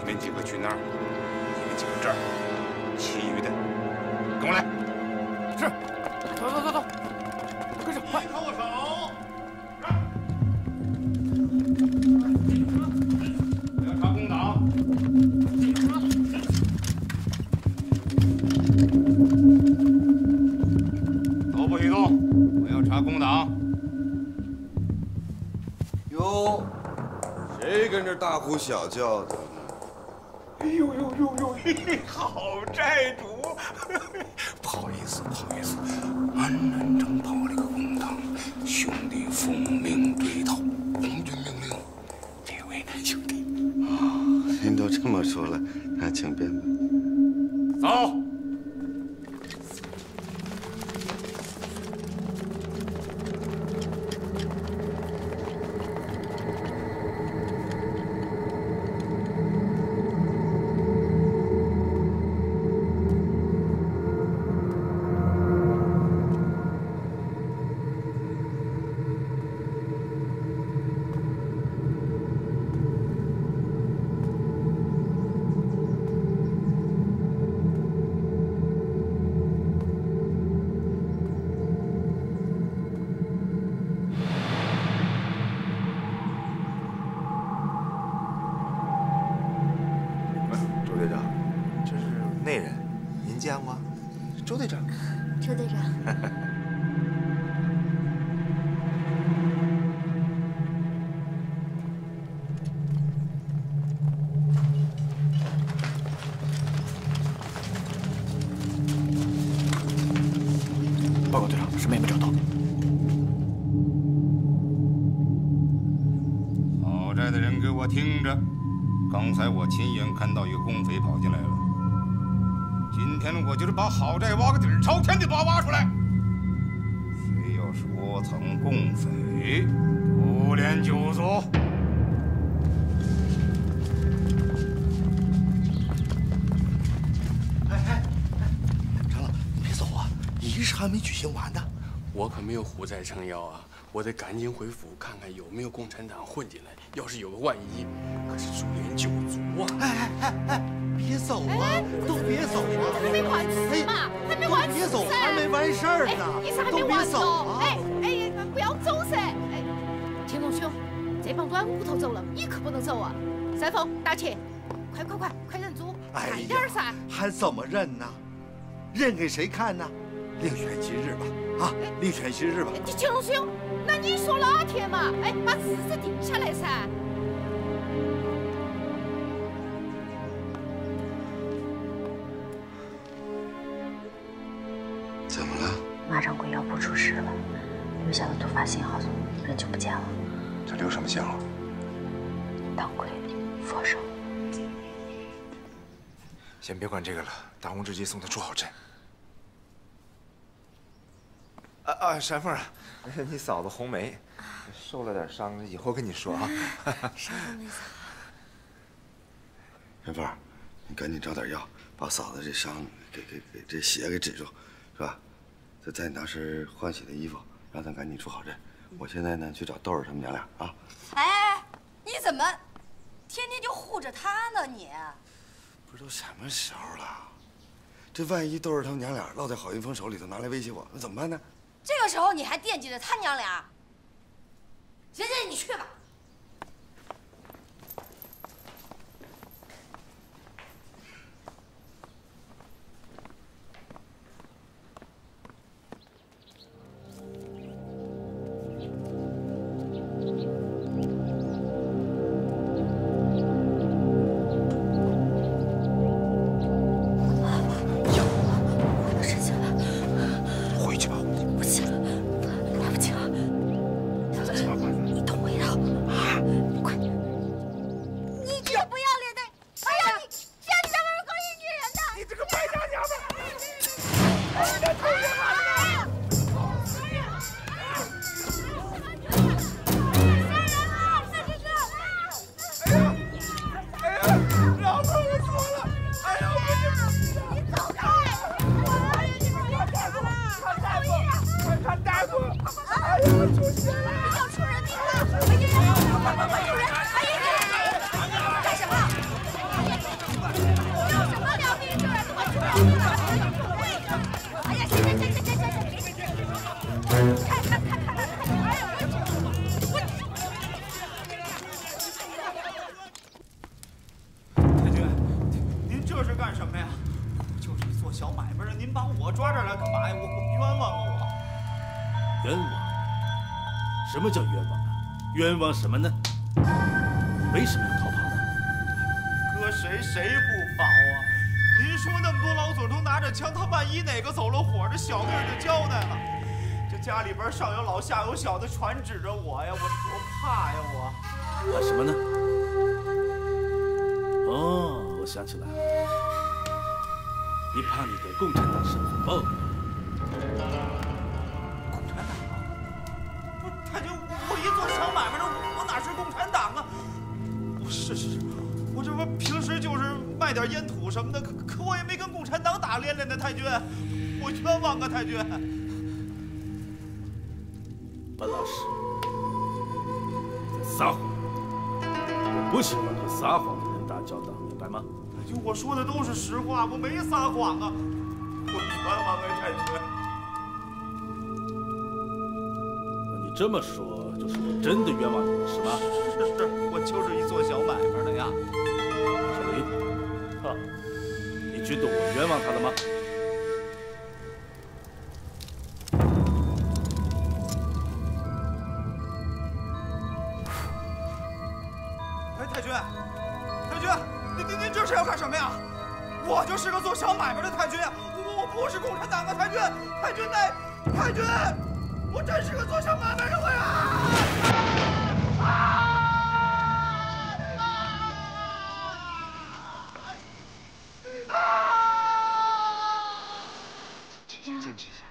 们几个去那儿，你们几个这儿，其余的跟我来。 是，走走走走，跟上，快！ 扣手。我要查空档。都不许动！我要查空档。 哟，谁跟这大呼小叫的？ 哎呦呦呦呦！嘿嘿，好债主！不好意思，不好意思，俺正跑了个空档，兄弟奉命追讨，红军命令，别为难兄弟。 您都这么说了，那请便吧。 走。 周队长， 周队长， 报告队长，什么也没找到。 讨债的人给我听着，刚才我亲眼看到一个共匪跑进来了。 今天我就是把好债挖个底儿朝天的把它挖出来。谁要是窝藏共匪，不连就走。 哎，长老，你别走啊，仪式还没举行完呢。 我可没有虎债撑腰啊，我得赶紧回府看看有没有共产党混进来。要是有个万一，可是株连九族啊！ 别走啊！都别走啊！ 还没完事嘛，还没完事。 别走，还没完事儿呢。 仪式还没完呢。不要走噻！乾隆兄，这帮软骨头走了，你可不能走啊！三凤、大钱，快认主，快点儿噻！ 还怎么认呢？认给谁看呢？另选吉日吧！啊，另选吉日吧！ 乾隆兄，那你说哪天嘛？把日子定下来噻！ 怎么了？ 马掌柜腰部出事了，留下的突发信号，人就不见了。 这留什么信号？ 当归、佛手。 先别管这个了，当务之急送他出好镇。山凤啊，你嫂子红梅受了点伤，以后跟你说啊。 山凤妹嫂。 山凤，你赶紧找点药，把嫂子这伤给这血给止住。 是吧？再拿身换洗的衣服，让咱赶紧出好镇。我现在呢去找豆儿他们娘俩啊。 哎，你怎么天天就护着他呢？你不是都什么时候了？这万一豆儿他们娘俩落在郝云峰手里头，拿来威胁我，那怎么办呢？ 这个时候你还惦记着他娘俩？行，你去吧。 你动我一刀。 做小买卖的，您把我抓这儿来干嘛呀？我冤枉啊我！ 冤枉？什么叫冤枉啊？冤枉什么呢？为什么要逃跑呢？ 搁谁不跑啊？您说那么多老总都拿着枪，他万一哪个走了火，这小命就交代了。这家里边上有老下有小的，全指着我呀，我怕呀我。 怕什么呢？哦，我想起来了，你怕你给共产党身份暴露。 共产党？不是太君，我一做小买卖的，我哪是共产党啊？是，我这不平时就是卖点烟土什么的，可我也没跟共产党打连连呢，太君，我冤枉啊，太君。 马老师，你在撒谎！我不喜欢和撒谎的人打交道，明白吗？ 太君，我说的都是实话，我没撒谎啊，我冤枉啊，太君。 那你这么说，就是我真的冤枉你了，是吗？ 是，我就是一做小买卖的呀。 小林，你觉得我冤枉他了吗？ 太君，您这是要干什么呀？我就是个做小买卖的太君，我不是共产党的太君，太君，我真是个做小买卖的我呀！ 坚持一下。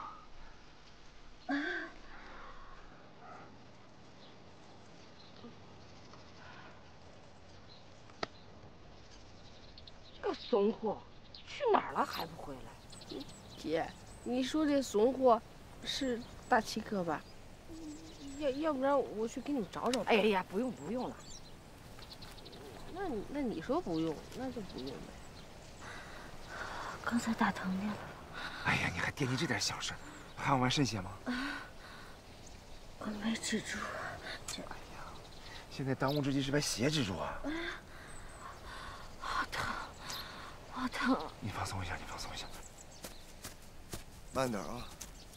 这怂货去哪儿了还不回来？ 姐，你说这怂货是大七哥吧？要不然我去给你找找。 哎呀，不用了。 那你说不用，那就不用呗。 刚才打疼你了。 哎呀，你还惦记这点小事，还要玩渗血吗？ 我没止住。 哎呀，现在当务之急是把血止住啊！ 好疼，好疼！ 你放松一下， 慢点啊！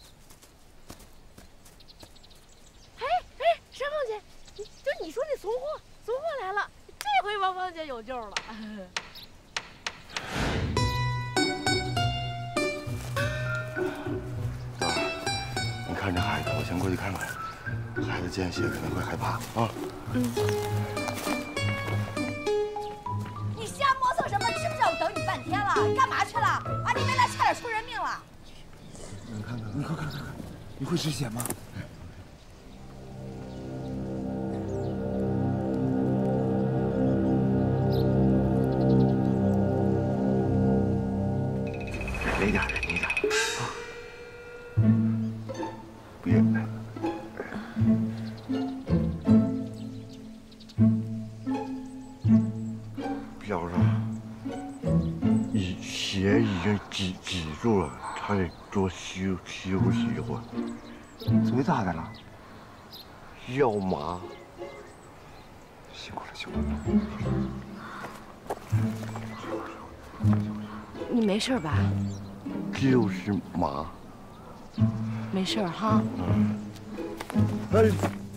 哎，山凤姐，就你说那怂货来了，这回芳芳姐有救了。 豆儿，你看这孩子，我先过去看看。孩子见血可能会害怕啊。 你瞎磨蹭什么？知不知道我等你半天了？你干嘛去了？啊，你没来差点出人命了。 你看看， 你快看，你会止血吗？离点啊！别。表上血已经挤住了，他得多休息一会儿。 嘴咋的了？ 腰麻。 辛苦了。 你没事吧？ 就是麻。 没事哈。 哎。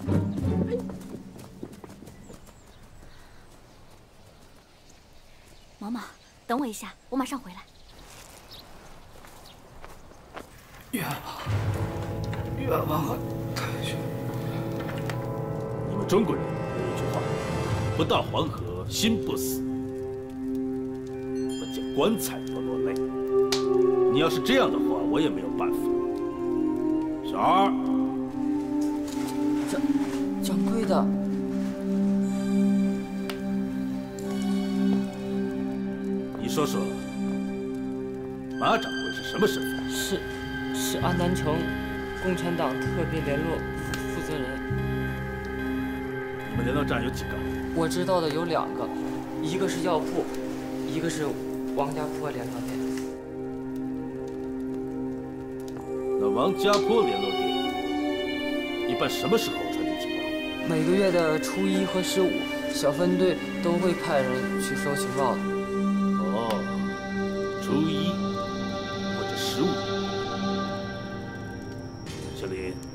嬷嬷，等我一下，我马上回来。 冤枉啊，太君！你们中国人有一句话：不到黄河心不死，不见棺材不落泪。你要是这样的话，我也没有办法。小二， 掌柜的。 你说说，马掌柜是什么身份？ 是安南城共产党特别联络负责人。 你们联络站有几个？ 我知道的有2个，一个是药铺，一个是王家坡联络店。 那王家坡联络店一般什么时候传递情报？ 每个月的初1和15，小分队都会派人去收情报的。 哦，初1、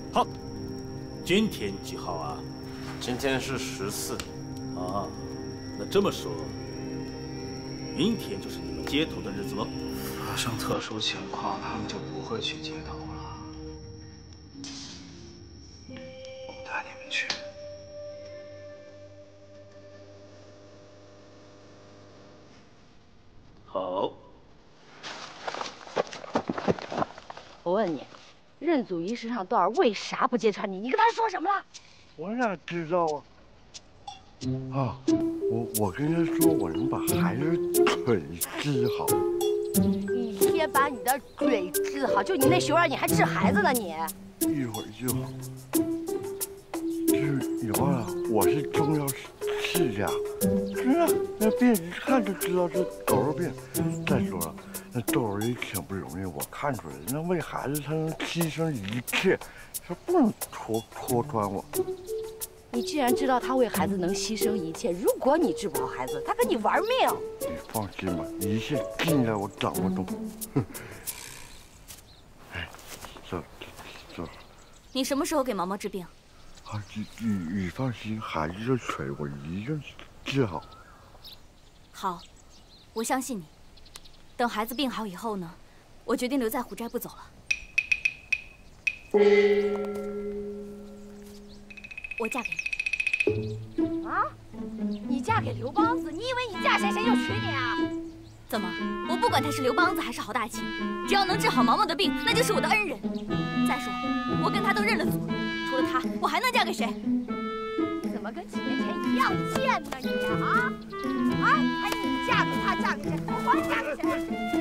好，今天几号啊？ 今天是14。 啊，那这么说，明天就是你们接头的日子喽？ 发生特殊情况，他们就不会去接头了。我带你们去。 好。 我问你，认祖仪时上段儿为啥不揭穿你？你跟他说什么了？ 我哪知道啊？啊，我跟他说我能把孩子腿治好。 你先把你的嘴治好，就你那熊样，你还治孩子呢你？ 一会儿就好。治以后啊，我是中药世家，是啊，那病一看就知道是狗肉病。再说了，那窦儿也挺不容易，我看出来，那为孩子他能牺牲一切，他不能戳穿我。 你既然知道他为孩子能牺牲一切，如果你治不好孩子，他跟你玩命。 你放心吧，一切尽在我掌握中。哎，走。 你什么时候给毛毛治病？ 啊，你放心，孩子的腿我一定治好。 好，我相信你。等孩子病好以后呢，我决定留在虎寨不走了。我嫁给你。 啊？你嫁给刘梆子？你以为你嫁谁谁就娶你啊？ 怎么？我不管他是刘梆子还是郝大奇，只要能治好毛毛的病，那就是我的恩人。再说，我跟他都认了祖，除了他，我还能嫁给谁？ 你怎么跟几年前一样贱呢你啊？啊？还你嫁给他，嫁给谁？我还嫁给谁？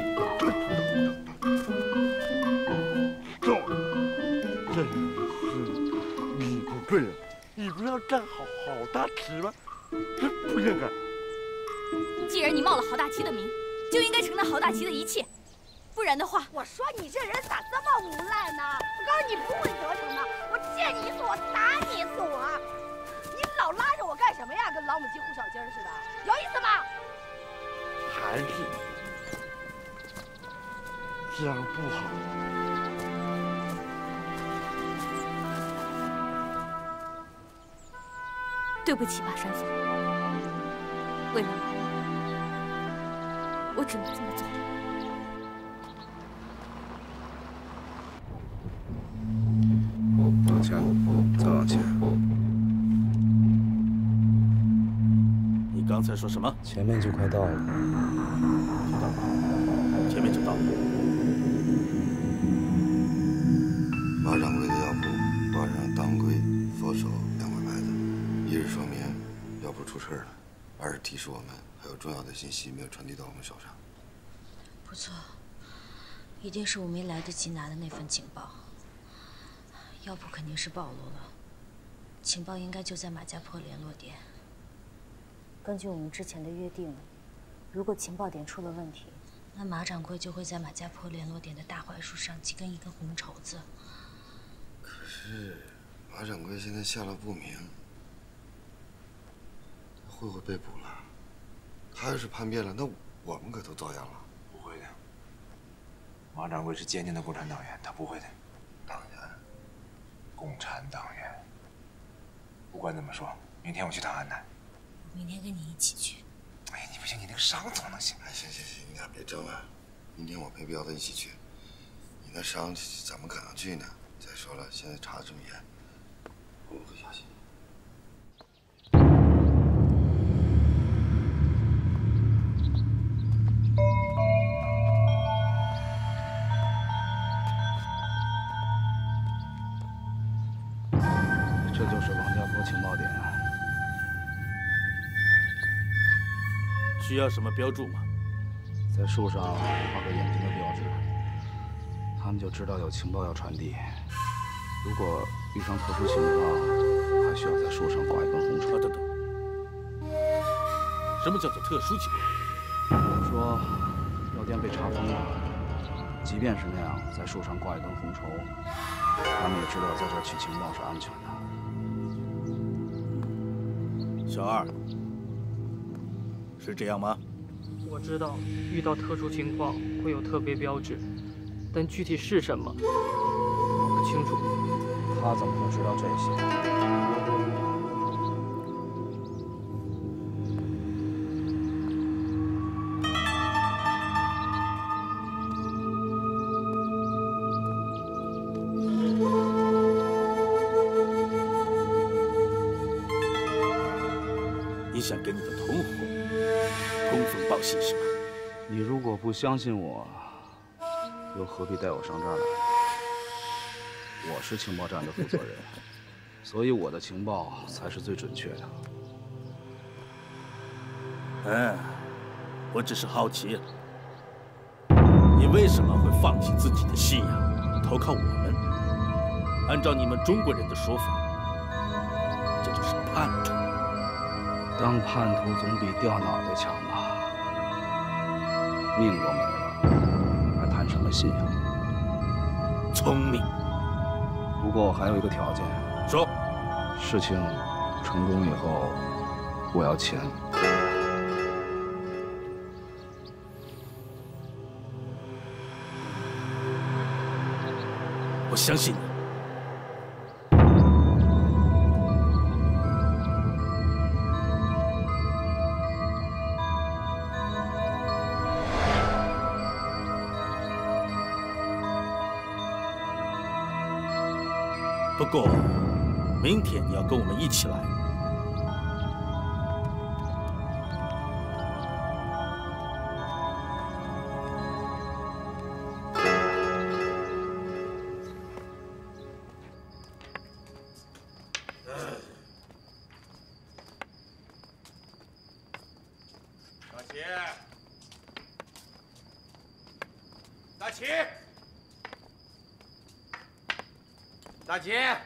走，这是你不对了，你不是要站好大旗吗？这不应该。 既然你冒了郝大奇的名，就应该承担郝大奇的一切，不然的话， 我说你这人咋这么无赖呢？我告诉你不会得逞的，我见你一次我打你一次我。你老拉着我干什么呀？跟老母鸡护小鸡似的，有意思吗？ 还是这样不好。 对不起吧，山峰。为了你，我只能这么做。 往前，再往前。 你刚才说什么？ 前面就快到了。 知道了，前面就到了。 马掌柜的药铺端上当归、佛手2块牌子，一是说明药铺出事了，二是提示我们还有重要的信息没有传递到我们手上。 不错，一定是我没来得及拿的那份情报。药铺肯定是暴露了，情报应该就在马家坡联络点。根据我们之前的约定，如果情报点出了问题，那马掌柜就会在马家坡联络点的大槐树上系根一根红绸子。 可是马掌柜现在下落不明，会不会被捕了？他要是叛变了，那我们可都遭殃了。 不会的，马掌柜是坚定的共产党员，他不会的。 党员？ 共产党员。不管怎么说，明天我去趟安南。 我明天跟你一起去。 哎，你不行，你那个伤怎么能行？ 哎，行，你俩别争了，明天我陪彪子一起去。你那伤怎么可能去呢？再说了，现在查得这么严，我会小心。 这就是王家坡情报点。 需要什么标注吗？ 在树上画个眼睛的标志，他们就知道有情报要传递。如果遇上特殊情况，还需要在树上挂一根红绸。 等等，什么叫做特殊情况？ 比如说药店被查封了，即便是那样，在树上挂一根红绸，他们也知道在这儿取情报是安全的。 小二，是这样吗？ 我知道遇到特殊情况会有特别标志，但具体是什么我不清楚。 他他怎么会知道这些？ 你想跟你的同伙通风报信是吗？ 你如果不相信我，又何必带我上这儿来？我是情报站的负责人，所以我的情报才是最准确的。 我只是好奇，你为什么会放弃自己的信仰，投靠我们？按照你们中国人的说法，这就是叛徒。 当叛徒总比掉脑袋强吧？命都没了，还谈什么信仰？ 聪明。 不过我还有一个条件。 说。 事情成功以后，我要钱。 我相信你。不过，明天你要跟我们一起来。 大齐，大齐， 来，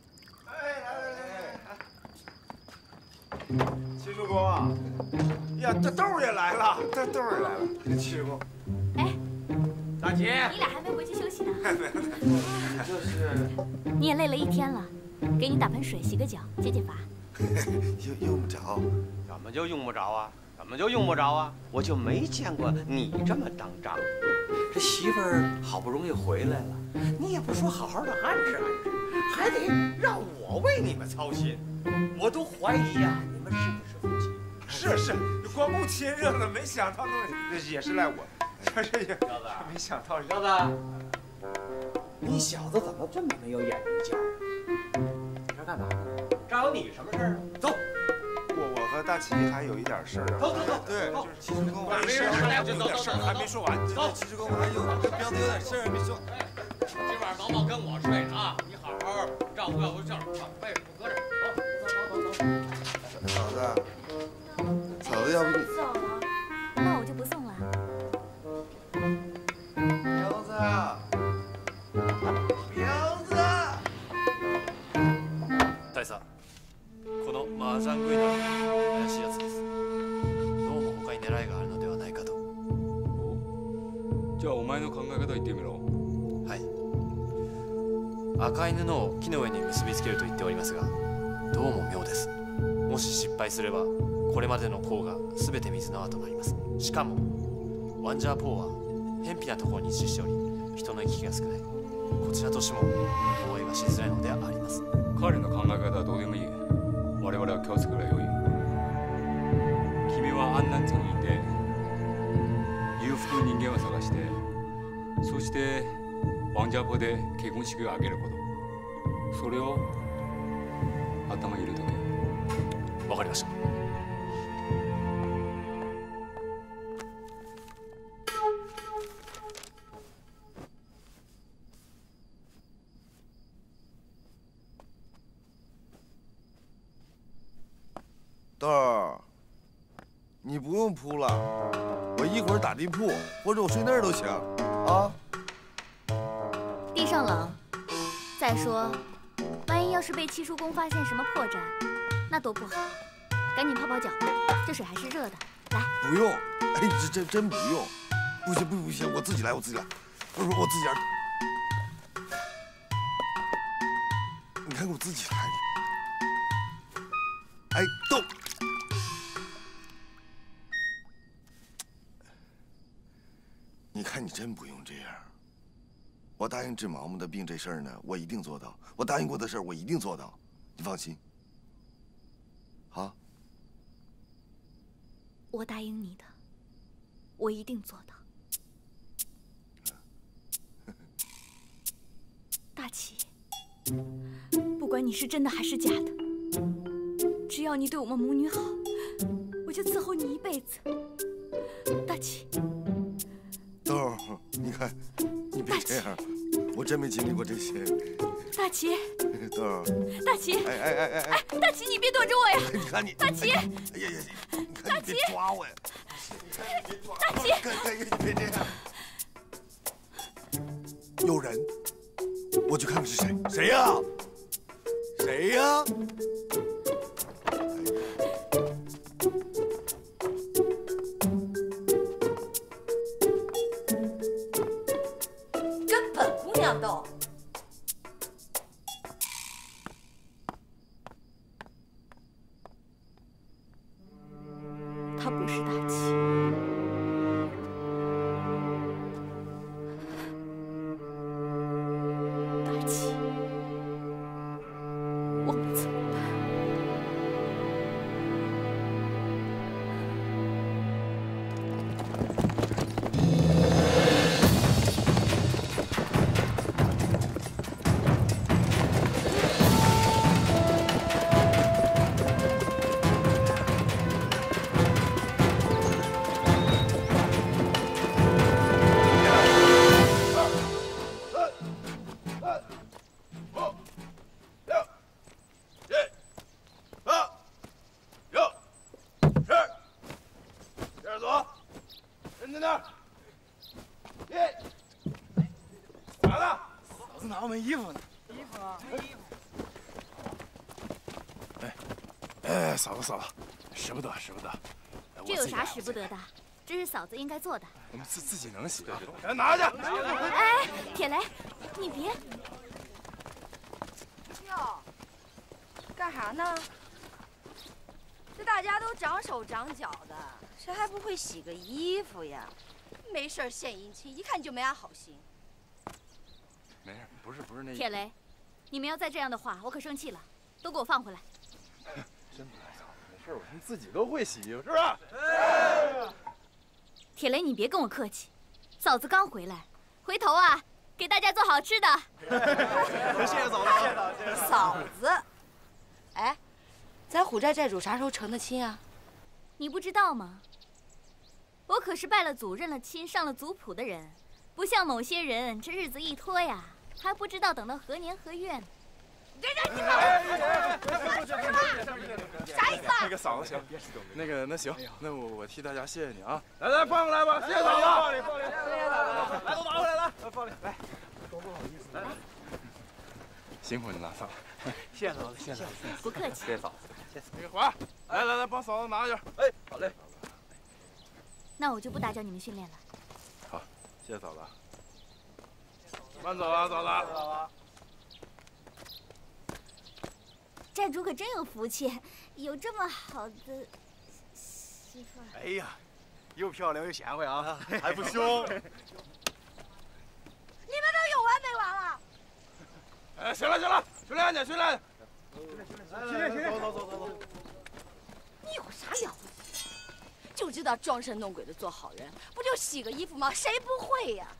齐叔公，呀，这豆儿也来了，豆儿也来了，齐叔公。 哎， 大齐， 你俩还没回去休息呢？ 就是， 你也累了一天了，给你打盆水洗个脚，解解乏。 用不着， 怎么就用不着啊？怎么就用不着啊？ 我就没见过你这么当丈夫。这媳妇儿好不容易回来了，你也不说好好的安置安置，还得让我为你们操心，我都怀疑呀，你们是不是夫妻？ 是，光顾亲热了，没想到也是赖我，这也没想到。 彪子，你小子怎么这么没有眼力见儿啊？你这干嘛呢？找你什么事儿啊？走。 我和大齐还有一点事儿啊。 走。 对，就是齐叔公，没事，有点事儿还没说完。齐叔公，我还跟彪子有点事儿没说。 今晚毛毛跟我睡啊，你好好照顾照顾叫被子搁这儿。 走。嫂子，要不你走了，那我就不送了。 彪子。 大佐。この麻雀食いの怪しいやつです。どうも他に狙いがあるのではないかと。 じゃあお前の考え方言ってみろ。 はい。赤い布を木の上に結びつけると言っておりますが、どうも妙です。もし失敗すれば、これまでの功が全て水の泡となります。しかも、ワンジャーポーは偏僻なところに位置しており、人の行き来が少ない。こちらとしても防衛がしづらいのではあります。 彼の考え方はどうでもいい。我々は気をつければよい。君は安南村にいて裕福の人間を探して、そしてワンジャポで結婚式を挙げること、それを頭に入れとけ。 わかりました。 豆儿，你不用铺了，我一会儿打地铺，或者我睡那儿都行，啊。 地上冷，再说，万一要是被七叔公发现什么破绽，那多不好。赶紧泡泡脚吧，这水还是热的。来， 不用，哎，这真不用，不行，我自己来，我自己来，不是我自己来。你看我自己来，哎，动。你看，你真不用这样。 我答应治毛毛的病这事儿呢，我一定做到。我答应过的事儿，我一定做到，你放心。好。 我答应你的，我一定做到。大齐，不管你是真的还是假的，只要你对我们母女好，我就伺候你一辈子。大齐。 豆儿，你看，你别这样，我真没经历过这些。 大齐， 豆儿， 大齐， 哎， 大齐，你别躲着我呀！ 你看你， 大齐， 哎呀，你看你别抓我呀！ 大齐， 你别这样。有人，我去看看是谁。谁呀？谁呀？ 跟本姑娘斗。 他不是大齐。大齐，我们怎么办？ 嫂子，使不得。 这有啥使不得的？这是嫂子应该做的。 我们自己能洗。 给他拿去。 哎，铁雷，你别。 哟，干啥呢？这大家都长手长脚的，谁还不会洗个衣服呀？没事献殷勤，一看你就没安好心。 没事，不是那。 铁雷，你们要再这样的话，我可生气了，都给我放回来。 真不赖嫂子，没事，我们自己都会洗衣服，是不是？ 铁雷，你别跟我客气，嫂子刚回来，回头啊，给大家做好吃的。 谢谢嫂子，谢谢嫂子。哎，咱虎寨寨主啥时候成的亲啊？ 你不知道吗？我可是拜了祖、认了亲、上了族谱的人，不像某些人，这日子一拖呀，还不知道等到何年何月呢。 啥意思啊？ 那个嫂子行，那行，那我替大家谢谢你啊！ 来放过来吧，谢谢嫂子，放里，来都拿回来，来放里，来， 多不好意思，辛苦你了，嫂子， 谢谢嫂子，谢谢嫂子， 不客气， 谢谢嫂子，谢谢。那个华，来，帮嫂子拿去。 哎，好嘞。 那我就不打搅你们训练了。 好，谢谢嫂子。慢走啊，嫂子。 寨主可真有福气，有这么好的媳妇儿。 哎呀，又漂亮又贤惠啊，还不凶。 你们都有完没完了？ 哎，行了，训练去。 训练，走。 你有啥了不起？就知道装神弄鬼的做好人，不就洗个衣服吗？谁不会呀？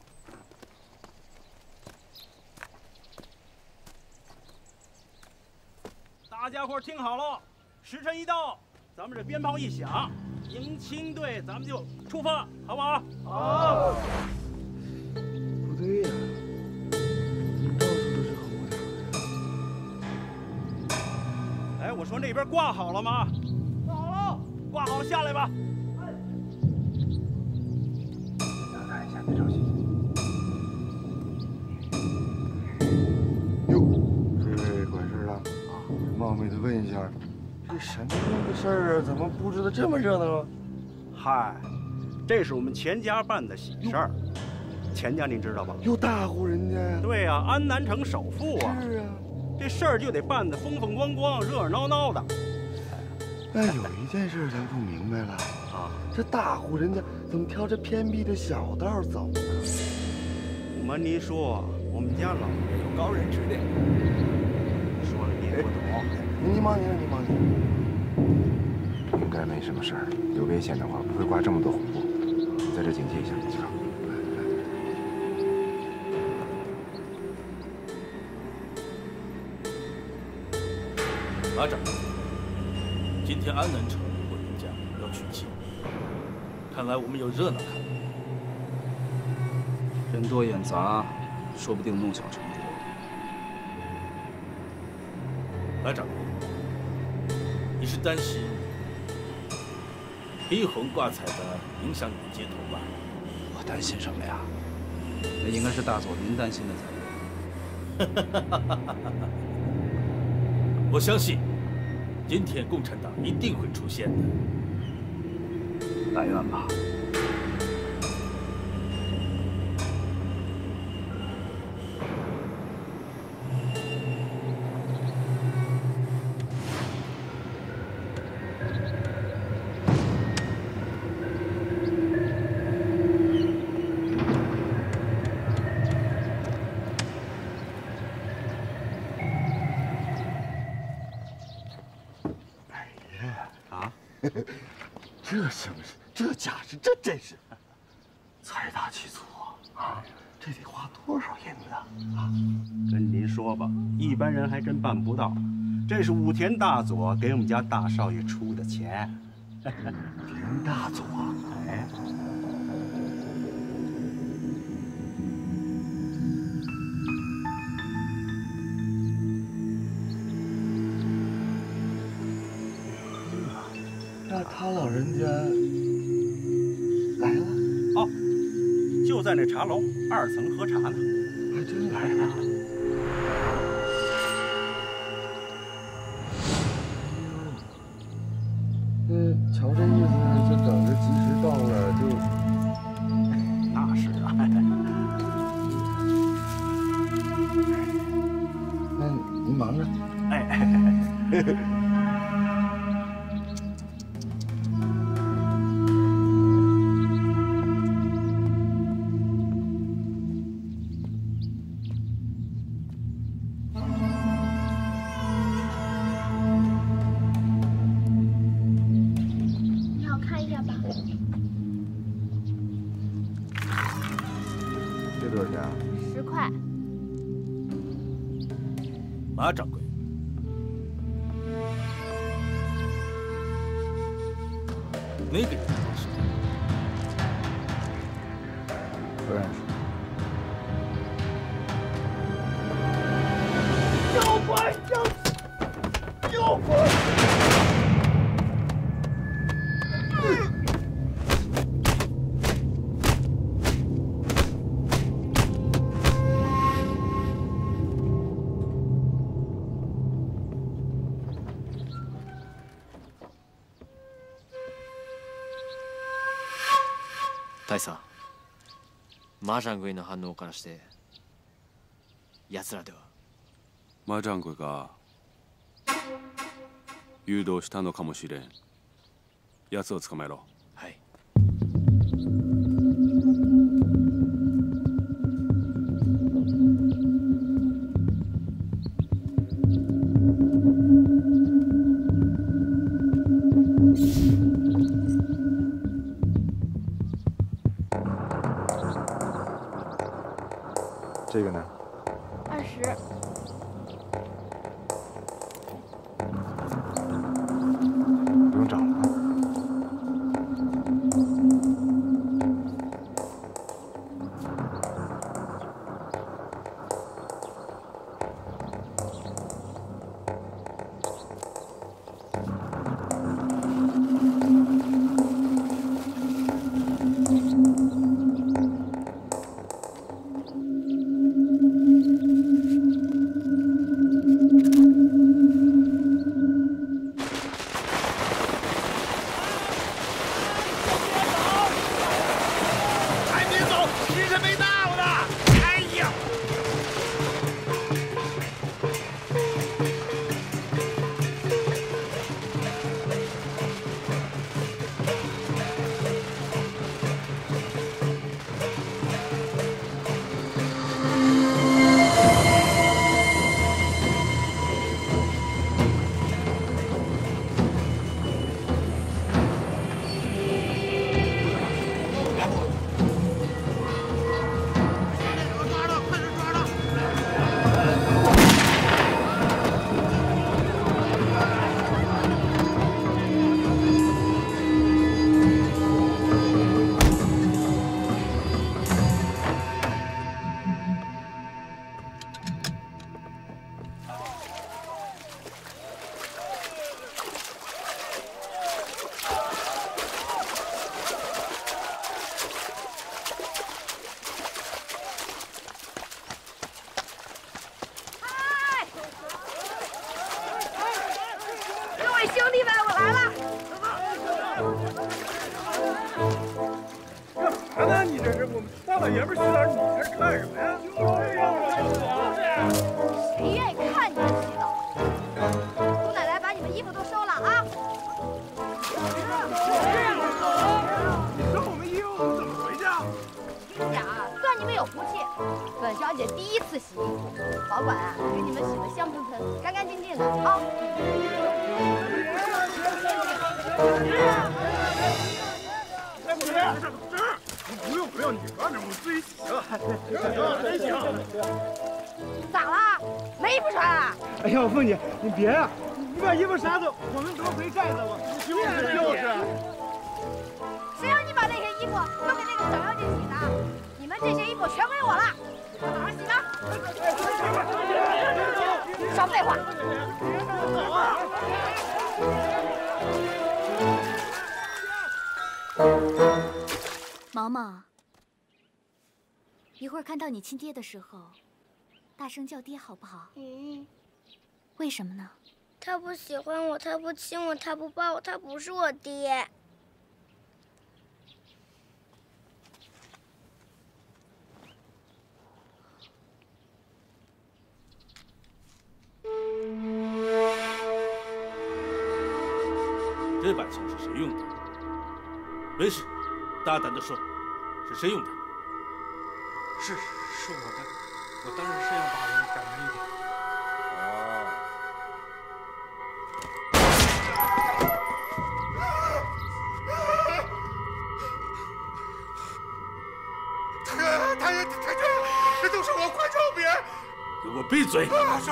大家伙听好了，时辰一到，咱们这鞭炮一响，迎亲队咱们就出发，好不好？好。 不对呀，到处都是红的。 哎，我说那边挂好了吗？挂好了，下来吧。 看一下，别着急。哟，这位管事的啊，冒昧的问一下，这什么样的事儿啊？怎么布置的这么热闹啊？ 嗨，这是我们钱家办的喜事儿。钱家您知道吧？ 有大户人家呀。 对呀，安南城首富啊。 是啊。 这事儿就得办得风风光光、热热闹闹的。 但有一件事咱不明白了啊，这大户人家怎么挑这偏僻的小道走呢？ 么你说我们家老爷有高人指点，说了你也不懂。 你忙你的，你忙你的。应该没什么事儿，有危险的话不会挂这么多红布。你在这警戒一下，机长。 马长，今天安南城过年假要娶亲，看来我们有热闹看了。 人多眼杂，说不定弄巧成拙。 马长，你是担心黑红挂彩的影响你的街头吧？ 我担心什么呀？那应该是大佐您担心的才对。 我相信，今天共产党一定会出现的。 但愿吧。 这声势，这架势，这真是财大气粗啊！这得花多少银子啊？ 跟您说吧，一般人还真办不到。这是武田大佐给我们家大少爷出的钱。武田大佐， 哎。 那他老人家来了哦，就在那茶楼2层喝茶呢， 还真来了。瞧这意思，就等着及时到了就。 那是啊。 那您忙着。 哎。 10块。 马掌柜，那个人是？ 不认识。 妖怪，妖怪！ 大佐、マージャングイの反応からして奴らでは。 マージャングイが誘導したのかもしれん。奴を捕まえろ。 はい。 这个呢 ？20。 不用找了啊。 大老爷们去哪儿？你在这看什么呀？ 谁愿意看你们洗澡？姑奶奶把你们衣服都收了啊！ 你收我们衣服，我们怎么回去啊？ 这样啊，算你们有福气。本小姐第一次洗衣服，保管啊给你们洗得香喷喷、干干净净的啊。 哎，不用，你放着我自己洗啊。真行。 咋了？没衣服穿啊？ 哎呀，凤姐，你别呀，你把衣服撒走，我们多回盖子吧。就是。 谁让你把那些衣服都给那个小妖精洗的？你们这些衣服全归我了，快马上洗吧。少废话。 毛毛，一会儿看到你亲爹的时候，大声叫爹好不好？为什么呢？ 他不喜欢我，他不亲我，他不抱我，他不是我爹。 这把枪是谁用的？没事，大胆的说，是谁用的？ 是我的，我当然是要把人赶远一点。 太君，这都是我，快救别！ 给我闭嘴！ 是。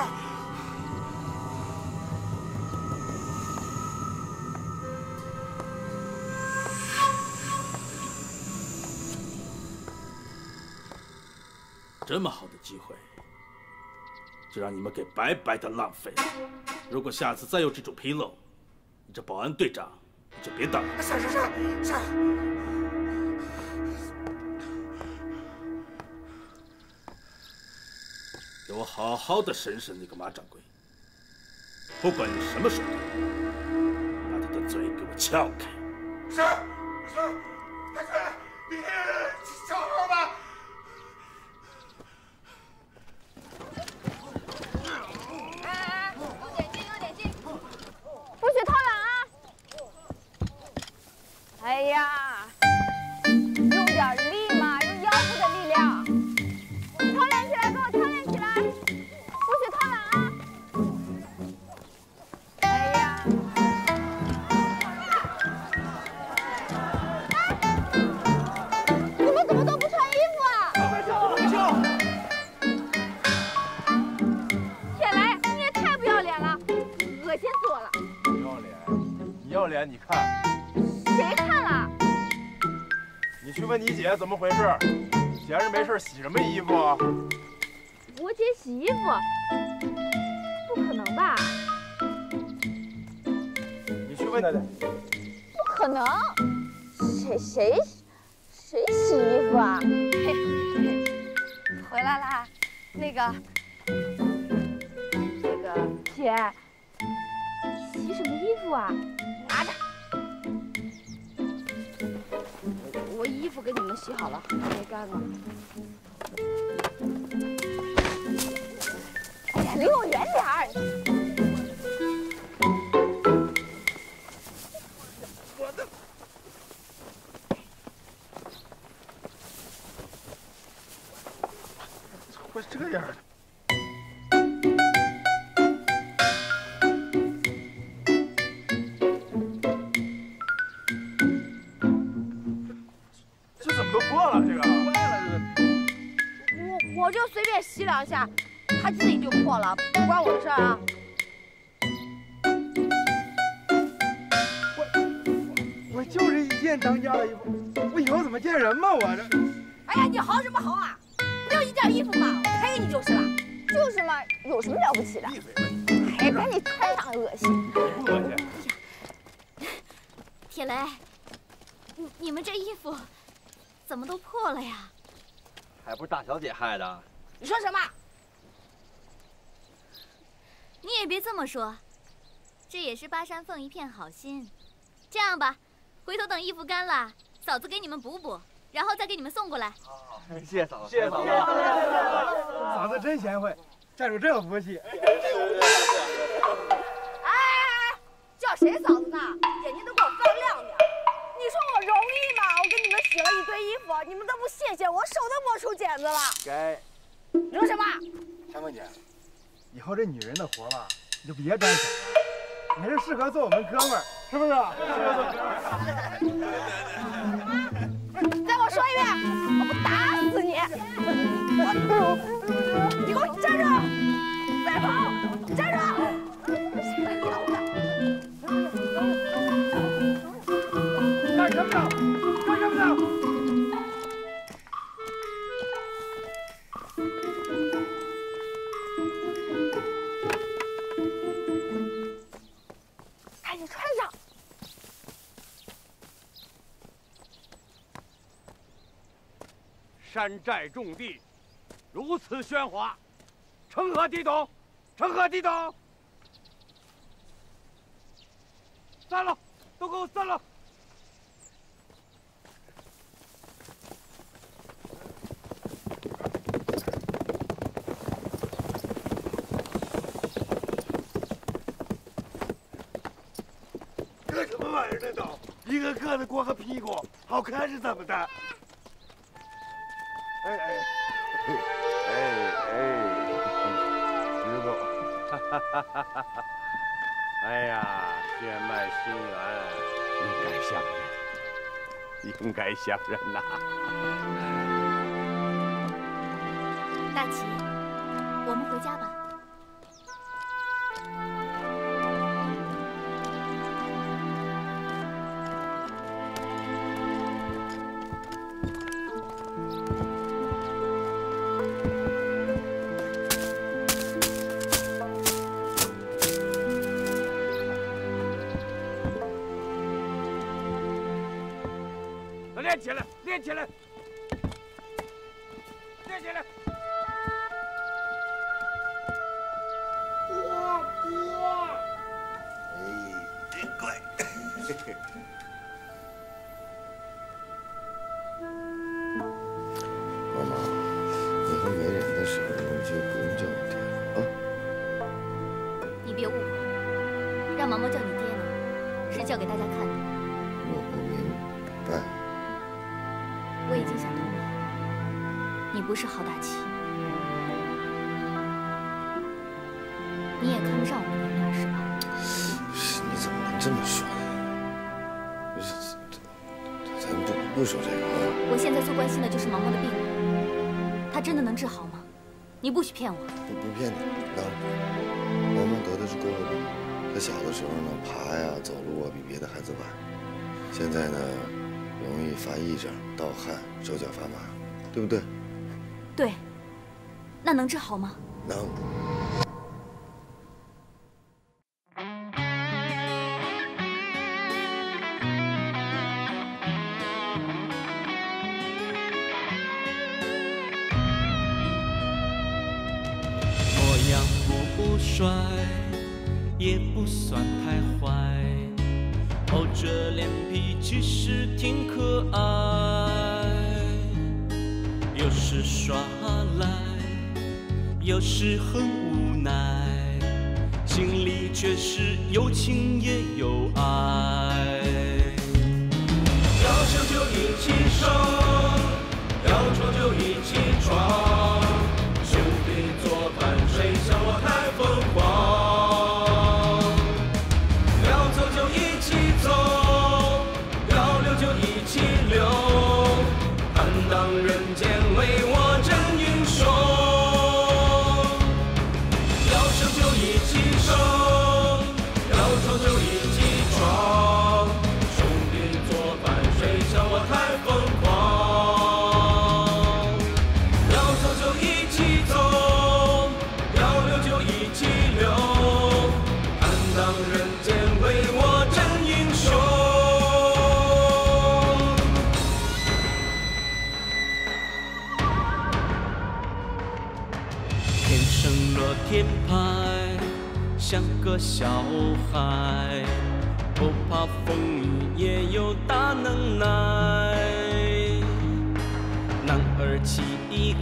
这么好的机会，就让你们给白白的浪费了。如果下次再有这种纰漏，你这保安队长你就别当了。 是。 给我好好的审审那个马掌柜，不管你什么手段，把他的嘴给我撬开。 是，太君，你小号吧。 有点近，不许偷懒啊！哎呀，用点力嘛，用腰部的力量。操练起来，给我操练起来！不许偷懒啊！哎呀！你们怎么都不穿衣服啊？ 没笑。 铁雷，你也太不要脸了，恶心死我了！ 要脸？你要脸？你看。 谁看了？ 你去问你姐怎么回事。闲着没事洗什么衣服啊？ 我姐洗衣服？不可能吧？ 你去问她去。 不可能！谁洗衣服啊？回来啦！那个姐，洗什么衣服啊？拿着。我衣服给你们洗好了，没干呢。哎呀，离我远点儿！ 我的，怎么会这样呢？ 我就随便洗2下，它自己就破了，不关我的事儿啊！ 我就这一件当家的衣服，我以后怎么见人嘛？我这…… 哎呀，你嚎什么嚎啊？不就一件衣服嘛，我赔给你就是了。就是嘛，有什么了不起的？哎，赶紧穿上，恶心！ 不恶心。 铁雷，你们这衣服怎么都破了呀？ 还不是大小姐害的。 你说什么？ 你也别这么说，这也是巴山凤一片好心。这样吧，回头等衣服干了，嫂子给你们补补。 然后再给你们送过来。 谢谢嫂子， 谢谢嫂子， 嫂子真贤惠，占住这个福气。 叫谁嫂子呢？眼睛都给我放亮点！你说我容易吗？我给你们洗了一堆衣服，你们都不谢谢我，手都磨出茧子了。 该。 惹什么？ 香凤姐，以后这女人的活吧，你就别沾手了。你还是适合做我们哥们儿，是不是？适合做哥们儿。再给我说一遍，我不打死你！你给我站住！再跑！站住！ 干什么呢？干什么呢？ 赶紧穿上！ 山寨重地，如此喧哗，成何体统？成何体统？散了，都给我散了！ 干什么玩意儿呢都？一个个的光个屁股，好看是怎么的？哎，师傅， 哎呀，血脉心源，应该相认，应该相认呐。 大齐，我们回家吧。 练起来，练起来，练起来！ 真乖。 妈妈，以后没人的时候就不用叫我爹了啊。 你别误会，让毛毛叫你爹呢，是叫给大家看的。 我不明白。 我已经想通了，你不是好大齐，你也看不上我们娘俩是吧？ 你怎么能这么说呢？咱不说这个啊。 我现在最关心的就是毛毛的病，他真的能治好吗？你不许骗我。 不骗你，毛毛得的是佝偻病，他小的时候呢，爬呀、走路啊比别的孩子晚，现在呢。容易发癔症、盗汗、手脚发麻，对不对？ 对。那能治好吗？ 能。 模样不帅，也不算太坏。厚着脸皮其实挺可爱，有时耍赖，有时很无奈，心里却是有情也有爱。要求就一起上，要闯就一起闯，兄弟作伴，谁像我太疯狂。铁牌像个小孩，不怕风雨也有大能耐。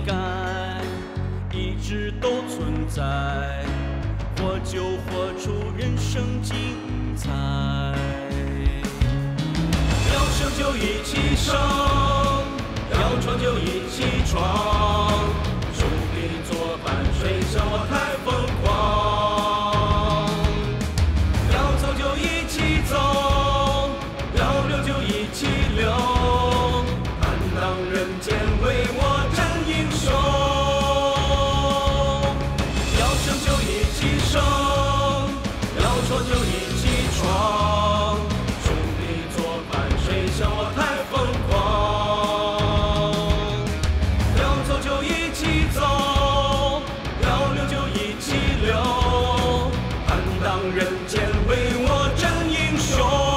改，一直都存在，活就活出人生精彩。要生就一起生，要闯就一起闯，兄弟作伴，谁像我太疯狂。要走就一起走，要留就一起留，坦荡人间为我真英雄。要生就一起生，要闯就一起闯，兄弟作伴，谁像我太疯狂。要走就一起走，要留就一起留，坦荡人间为我真英雄。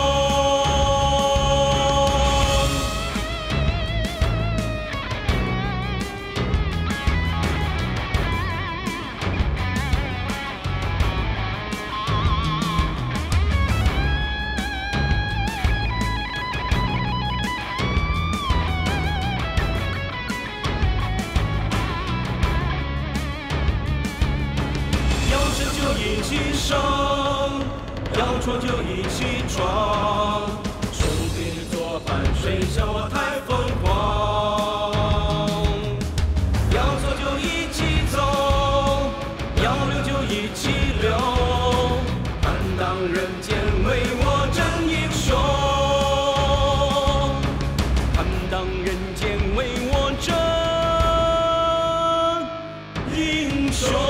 一起生，要闯就一起闯，兄弟作伴，谁像我太疯狂。要走就一起走，要留就一起留，坦荡人间为我真英雄，坦荡人间为我真英雄。